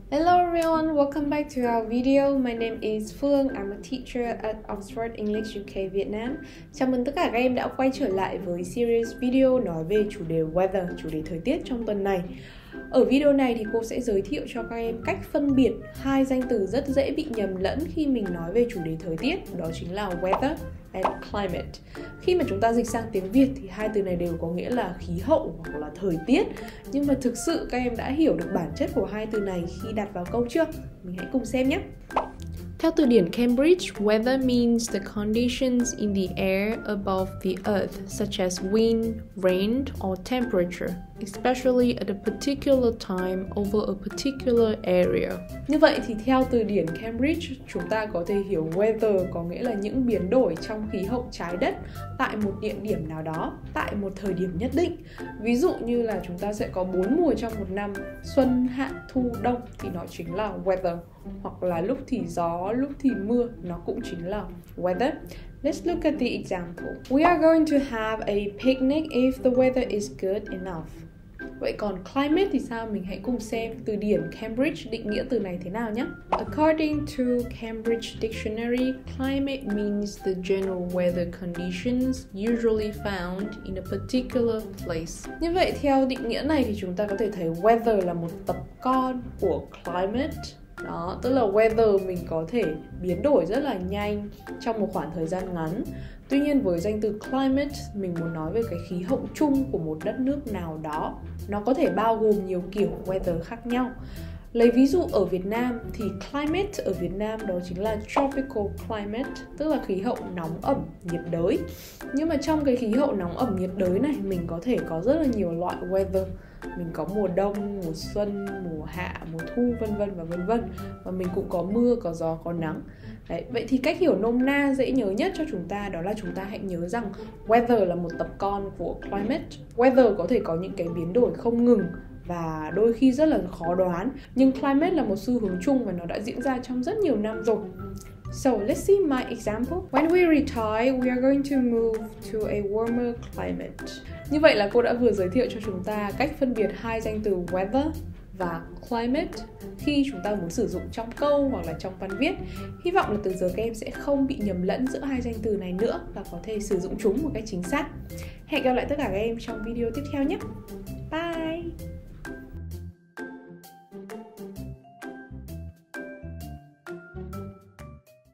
Hello everyone, welcome back to our video. My name is Phương, I'm a teacher at Oxford English UK Vietnam. Chào mừng tất cả các em đã quay trở lại với series video nói về chủ đề weather, chủ đề thời tiết trong tuần này. Ở video này thì cô sẽ giới thiệu cho các em cách phân biệt hai danh từ rất dễ bị nhầm lẫn khi mình nói về chủ đề thời tiết, đó chính là weather and climate. Khi mà chúng ta dịch sang tiếng Việt thì hai từ này đều có nghĩa là khí hậu hoặc là thời tiết. Nhưng mà thực sự các em đã hiểu được bản chất của hai từ này khi đặt vào câu chưa? Mình hãy cùng xem nhé! Theo từ điển Cambridge, weather means the conditions in the air above the earth, such as wind, rain, or temperature, especially at a particular time over a particular area. Như vậy thì theo từ điển Cambridge, chúng ta có thể hiểu weather có nghĩa là những biến đổi trong khí hậu trái đất tại một địa điểm nào đó, tại một thời điểm nhất định. Ví dụ như là chúng ta sẽ có 4 mùa trong một năm, xuân, hạ, thu, đông thì nó chính là weather. Hoặc là lúc thì gió, lúc thì mưa, nó cũng chính là weather. Let's look at the example. We are going to have a picnic if the weather is good enough. Vậy còn climate thì sao? Mình hãy cùng xem từ điển Cambridge định nghĩa từ này thế nào nhé. According to Cambridge Dictionary, climate means the general weather conditions usually found in a particular place. Như vậy theo định nghĩa này thì chúng ta có thể thấy weather là một tập con của climate. Đó, tức là weather mình có thể biến đổi rất là nhanh trong một khoảng thời gian ngắn. Tuy nhiên với danh từ climate, mình muốn nói về cái khí hậu chung của một đất nước nào đó. Nó có thể bao gồm nhiều kiểu weather khác nhau. Lấy ví dụ ở Việt Nam thì climate ở Việt Nam đó chính là tropical climate, tức là khí hậu nóng ẩm nhiệt đới. Nhưng mà trong cái khí hậu nóng ẩm nhiệt đới này mình có thể có rất là nhiều loại weather. Mình có mùa đông, mùa xuân, mùa hạ, mùa thu vân vân và vân vân. Và mình cũng có mưa, có gió, có nắng. Đấy, vậy thì cách hiểu nôm na dễ nhớ nhất cho chúng ta đó là chúng ta hãy nhớ rằng weather là một tập con của climate. Weather có thể có những cái biến đổi không ngừng và đôi khi rất là khó đoán. Nhưng climate là một xu hướng chung và nó đã diễn ra trong rất nhiều năm rồi. So let's see my example. When we retire, we are going to move to a warmer climate. Như vậy là cô đã vừa giới thiệu cho chúng ta cách phân biệt hai danh từ weather và climate khi chúng ta muốn sử dụng trong câu hoặc là trong văn viết. Hy vọng là từ giờ các em sẽ không bị nhầm lẫn giữa hai danh từ này nữa và có thể sử dụng chúng một cách chính xác. Hẹn gặp lại tất cả các em trong video tiếp theo nhé. Bye!